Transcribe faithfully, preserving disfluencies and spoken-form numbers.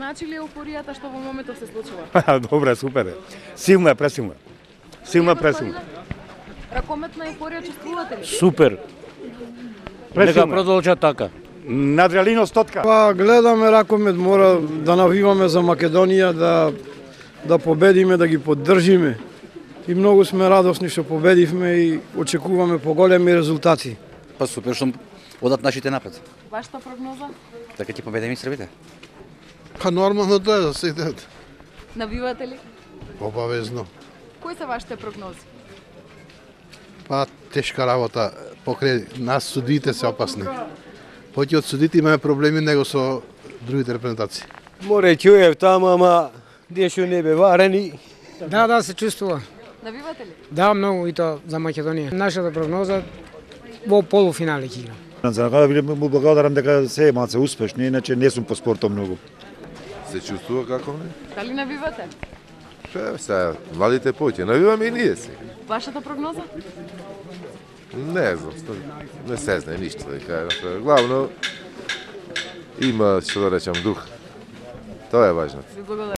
Значи ли еуфоријата што во моментов се случува? Добре, супер е. Силно е, пресилно. Силно е, пресилно. Ракометна еуфорија чувствувате ли? Супер. Нека продолжат така. Надреалино стотка. Па гледаме ракомет, мора да навиваме за Македонија, да да победиме, да ги поддржиме. И многу сме радосни што победивме и очекуваме поголеми резултати. Па супер што одат нашите напред. Вашата прогноза? Така ќе победиме и србите. Па нормално тоа е да се иде. Навивате ли? Обавезно. Кои се вашите прогнози? Па тешка работа, покрај нас судиите се опасни. Поќе од судите имаме проблеми него со другите репрезентации. Море чуев таму, ама дешо не бе варени. Да, да, се чувствува. Навивате ли? Да, многу и тоа за Македонија. Нашата прогноза во полуфинале ќе игра. За да ви му благодарам дека се е малце успешни, иначе не сум по спортот многу. Се чувствува како не? Дали навивате? Ше, сега, младите поќе, навиваме и ние си. Вашата прогноза? Не знам, не се знае ништо да кажам. Главно, има, што да речам, дух. Тоа е важно. Ви благодарам.